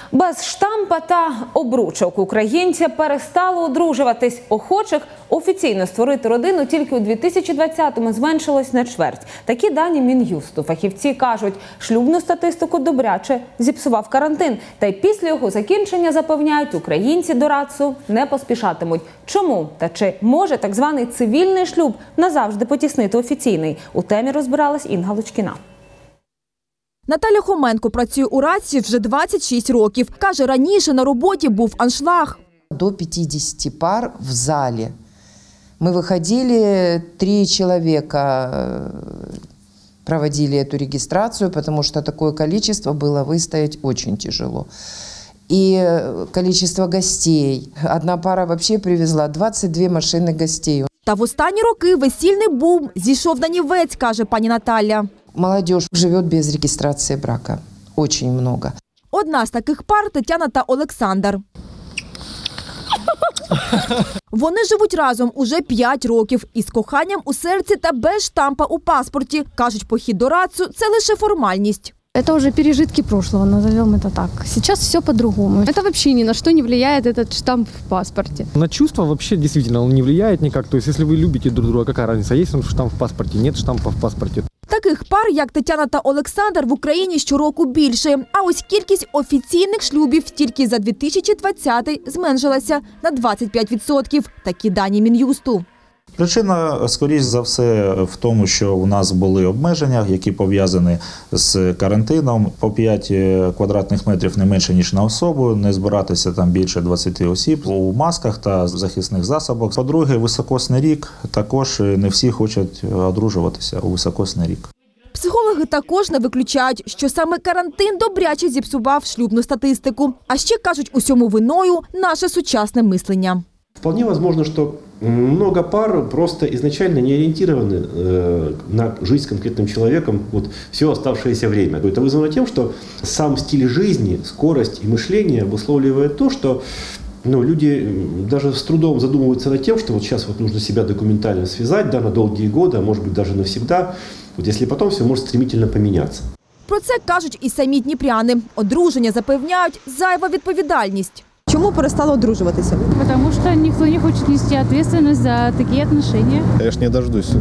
Без штампа та обручок українці перестали одружуватись. Охочих офіційно створити родину тільки у 2020-му зменшилось на чверть. Такі дані Мін'юсту. Фахівці кажуть, шлюбну статистику добряче зіпсував карантин. Та й після його закінчення, запевняють, українці до РАЦу не поспішатимуть. Чому? Та чи може так званий цивільний шлюб назавжди потіснити офіційний? У темі розбиралась Інга Лучкіна. Наталя Хоменко працює у РАЦі вже 26 років. Каже, раніше на роботі був аншлаг. До 50 пар в зале. Мы выходили, 3 человека проводили эту регистрацию, потому что такое количество было выстоять очень тяжело. И количество гостей. Одна пара вообще привезла 22 машины гостей. Та в останні роки весільний бум зійшов на нівець, каже пані Наталя. Молодежь живет без регистрации брака. Очень много. Одна з таких пар – Тетяна та Олександр. Вони живуть разом уже 5 років. Із коханням у серці та без штампа у паспорті. Кажуть, похід до РАЦу – це лише формальність. Это уже пережитки прошлого, назовем это так. Сейчас все по-другому. Это вообще ни на что не влияет, этот штамп в паспорте. На чувства вообще действительно он не влияет никак. То есть, если вы любите друг друга, какая разница, есть он штамп в паспорте, нет штампа в паспорте. Таких пар, як Тетяна та Олександр, в Україні щороку більше. А ось кількість офіційних шлюбів тільки за 2020-й зменшилася на 25%. Такі дані Мін'юсту. Причина, скоріш за все, в тому, що у нас були обмеження, які пов'язані з карантином. По 5 квадратних метрів не менше, ніж на особу, не збиратися там більше 20 осіб у масках та захисних засобах. По-друге, високосний рік, також не всі хочуть одружуватися у високосний рік. Психологи також не виключають, що саме карантин добряче зіпсував шлюбну статистику. А ще кажуть, усьому виною наше сучасне мислення. Вполне возможно, что много пар просто изначально не ориентированы на жизнь с конкретным человеком все оставшееся время. Это вызвано тем, что сам стиль жизни, скорость и мышление обусловливает то, что люди даже с трудом задумываются над тем, что сейчас нужно себя документально связать, на долгие годы, а может быть даже навсегда, если потом все может стремительно поменяться. Про це кажуть і самі дніпряни. Одруження, запевняють, зайва відповідальність. Чому перестали одружуватися? Потому что никто не хочет нести ответственность за такие отношения. Я ж не дождусь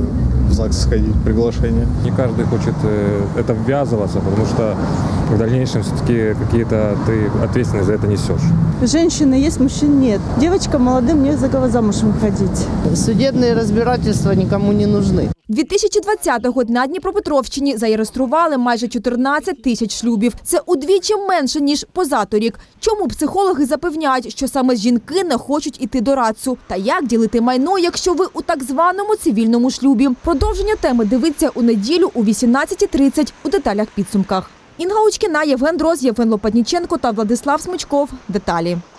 в ЗАГС сходить, приглашение. Не каждый хочет это ввязываться, потому что в дальнейшем все-таки какие-то ты ответственность за это несешь. Женщины есть, мужчин нет. Девочкам молодым не за кого замуж выходить. Судебные разбирательства никому не нужны. 2020-го на Дніпропетровщині зареєстрували майже 14 тисяч шлюбів. Це удвічі менше, ніж позаторік. Чому психологи запевняють, що саме жінки не хочуть іти до РАЦу? Та як ділити майно, якщо ви у так званому цивільному шлюбі? Продовження теми дивіться у неділю о 18:30 у деталях підсумках. Інга Лучкіна, Євген Дрозд, Євген Лопатніченко та Владислав Смичков. Деталі.